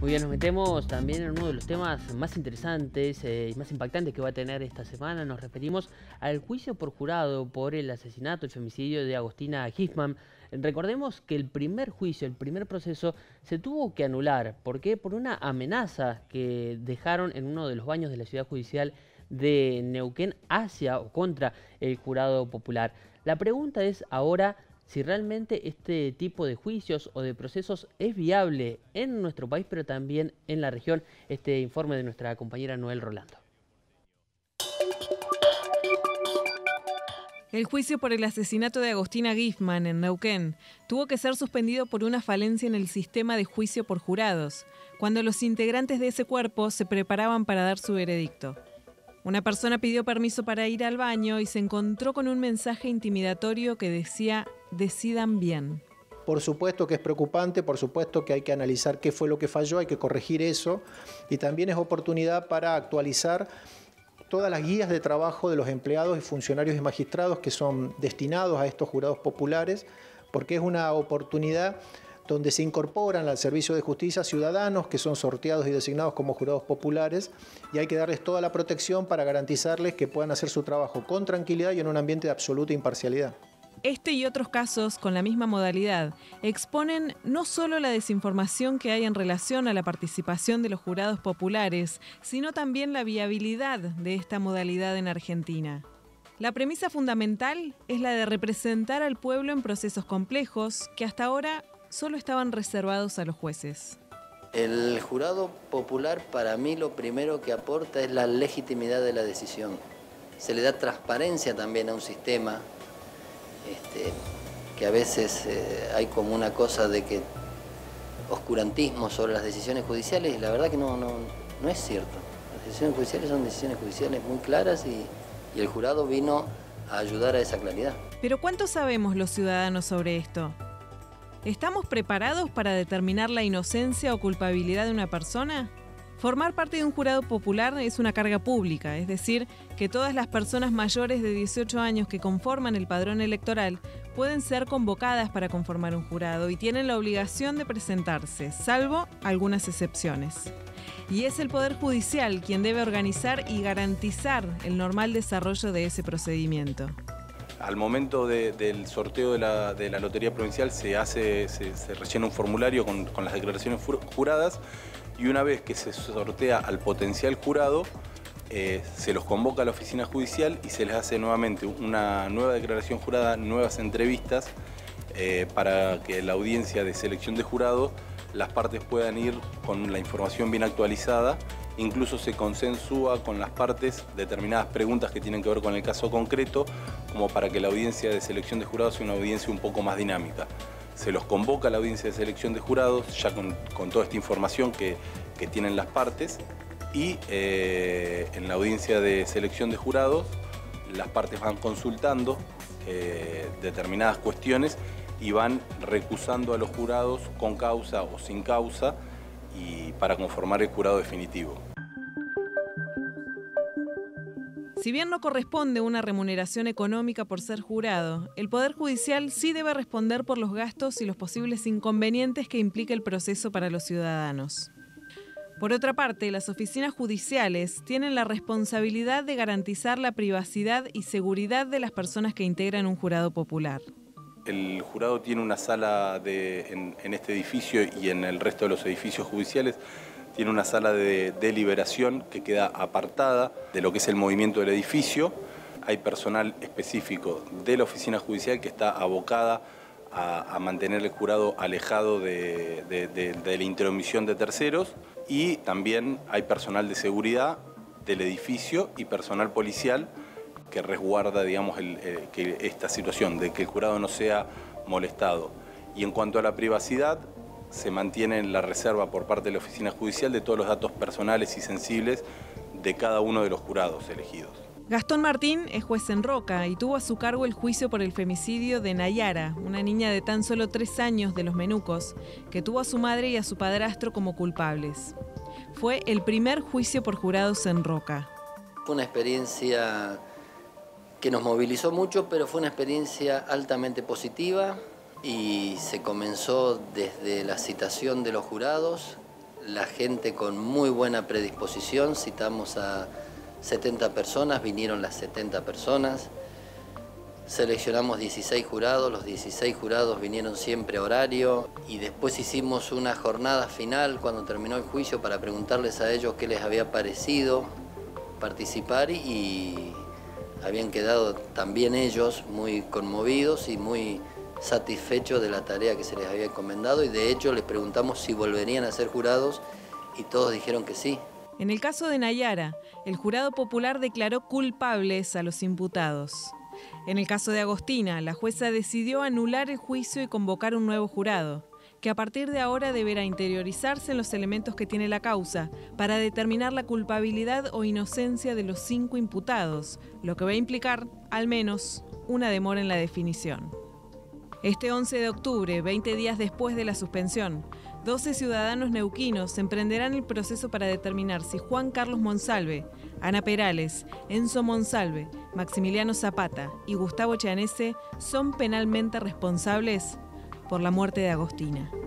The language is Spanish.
Muy bien, nos metemos también en uno de los temas más interesantes y más impactantes que va a tener esta semana. Nos referimos al juicio por jurado por el asesinato, el femicidio de Agostina Gisman. Recordemos que el primer juicio, el primer proceso, se tuvo que anular. ¿Por qué? Por una amenaza que dejaron en uno de los baños de la ciudad judicial de Neuquén hacia o contra el jurado popular. La pregunta es ahora si realmente este tipo de juicios o de procesos es viable en nuestro país, pero también en la región. Este informe de nuestra compañera Noel Rolando. El juicio por el asesinato de Agostina Gisman en Neuquén tuvo que ser suspendido por una falencia en el sistema de juicio por jurados, cuando los integrantes de ese cuerpo se preparaban para dar su veredicto. Una persona pidió permiso para ir al baño y se encontró con un mensaje intimidatorio que decía: decidan bien. Por supuesto que es preocupante, por supuesto que hay que analizar qué fue lo que falló, hay que corregir eso, y también es oportunidad para actualizar todas las guías de trabajo de los empleados y funcionarios y magistrados que son destinados a estos jurados populares, porque es una oportunidad donde se incorporan al servicio de justicia ciudadanos que son sorteados y designados como jurados populares, y hay que darles toda la protección para garantizarles que puedan hacer su trabajo con tranquilidad y en un ambiente de absoluta imparcialidad. Este y otros casos con la misma modalidad exponen no solo la desinformación que hay en relación a la participación de los jurados populares, sino también la viabilidad de esta modalidad en Argentina. La premisa fundamental es la de representar al pueblo en procesos complejos que hasta ahora solo estaban reservados a los jueces. El jurado popular, para mí, lo primero que aporta es la legitimidad de la decisión. Se le da transparencia también a un sistema que a veces hay como una cosa de que oscurantismo sobre las decisiones judiciales, y la verdad que no es cierto. Las decisiones judiciales son decisiones judiciales muy claras y el jurado vino a ayudar a esa claridad. Pero ¿cuánto sabemos los ciudadanos sobre esto? ¿Estamos preparados para determinar la inocencia o culpabilidad de una persona? Formar parte de un jurado popular es una carga pública, es decir, que todas las personas mayores de 18 años que conforman el padrón electoral pueden ser convocadas para conformar un jurado y tienen la obligación de presentarse, salvo algunas excepciones. Y es el Poder Judicial quien debe organizar y garantizar el normal desarrollo de ese procedimiento. Al momento del sorteo de la Lotería Provincial se rellena un formulario con las declaraciones juradas, y una vez que se sortea al potencial jurado, se los convoca a la oficina judicial y se les hace nuevamente una nueva declaración jurada, nuevas entrevistas, para que la audiencia de selección de jurado las partes puedan ir con la información bien actualizada. Incluso se consensúa con las partes determinadas preguntas que tienen que ver con el caso concreto, como para que la audiencia de selección de jurados sea una audiencia un poco más dinámica. Se los convoca a la audiencia de selección de jurados, ya con toda esta información que tienen las partes, y en la audiencia de selección de jurados las partes van consultando determinadas cuestiones y van recusando a los jurados con causa o sin causa, y para conformar el jurado definitivo. Si bien no corresponde una remuneración económica por ser jurado, el Poder Judicial sí debe responder por los gastos y los posibles inconvenientes que implica el proceso para los ciudadanos. Por otra parte, las oficinas judiciales tienen la responsabilidad de garantizar la privacidad y seguridad de las personas que integran un jurado popular. El jurado tiene una sala en este edificio y en el resto de los edificios judiciales. Tiene una sala de deliberación que queda apartada de lo que es el movimiento del edificio. Hay personal específico de la oficina judicial que está abocada a mantener el jurado alejado de la intromisión de terceros, y también hay personal de seguridad del edificio y personal policial que resguarda, digamos, que esta situación de que el jurado no sea molestado. Y en cuanto a la privacidad, se mantiene la reserva por parte de la oficina judicial de todos los datos personales y sensibles de cada uno de los jurados elegidos. Gastón Martín es juez en Roca y tuvo a su cargo el juicio por el femicidio de Nayara, una niña de tan solo 3 años de Los Menucos, que tuvo a su madre y a su padrastro como culpables. Fue el primer juicio por jurados en Roca. Fue una experiencia que nos movilizó mucho, pero fue una experiencia altamente positiva, y se comenzó desde la citación de los jurados la gente con muy buena predisposición, citamos a 70 personas, vinieron las 70 personas, seleccionamos 16 jurados, los 16 jurados vinieron siempre a horario y después hicimos una jornada final cuando terminó el juicio para preguntarles a ellos qué les había parecido participar y habían quedado también ellos muy conmovidos y muy satisfechos de la tarea que se les había encomendado y de hecho les preguntamos si volverían a ser jurados y todos dijeron que sí. En el caso de Nayara, el jurado popular declaró culpables a los imputados. En el caso de Agostina, la jueza decidió anular el juicio y convocar un nuevo jurado, que a partir de ahora deberá interiorizarse en los elementos que tiene la causa para determinar la culpabilidad o inocencia de los 5 imputados, lo que va a implicar, al menos, una demora en la definición. Este 11 de octubre, 20 días después de la suspensión, 12 ciudadanos neuquinos emprenderán el proceso para determinar si Juan Carlos Monsalve, Ana Perales, Enzo Monsalve, Maximiliano Zapata y Gustavo Chianese son penalmente responsables por la muerte de Agostina.